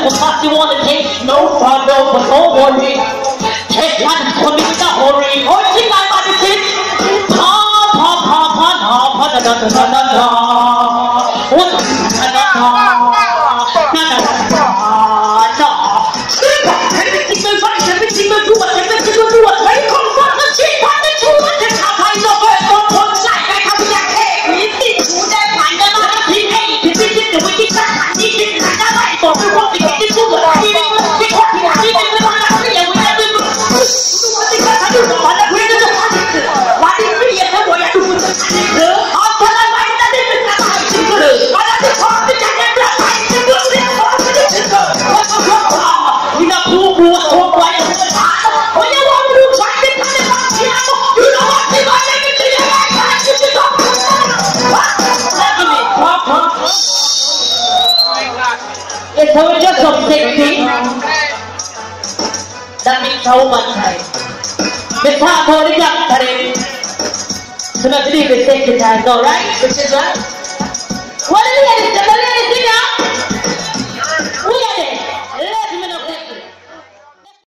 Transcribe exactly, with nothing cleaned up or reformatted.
because you wanna take no for no but no worry. Take one for me with a hurry. Oh, sing my body sing. Pa pa pa pa pa pa da da da da da da. What da da da da da da da da. Everything goes right, everything goes good, everything goes good. Hey, come on, the chick, what the two, what the top, I know where it's going to put like I have that head. You think who that kind of man is he? Hey, this is the wicked man, this is the kind of man. So we want to get this over. We need to get what we have. We need to run out here. We have to do what we got to do. What the great is the magic. What is the real boy? I do with the magic. After the mind that is the magic. What are the talk the magic? The magic. The magic. What's the problem? In a pool, pool, pool, boy, in the time. When you want to try to cut it off, you know what you want to do. You like that. You should talk to me. What? Let me talk, talk. It's how just some sexy. That means how much time. It's how much time. So not to leave it sexy time, no, right? Which is right.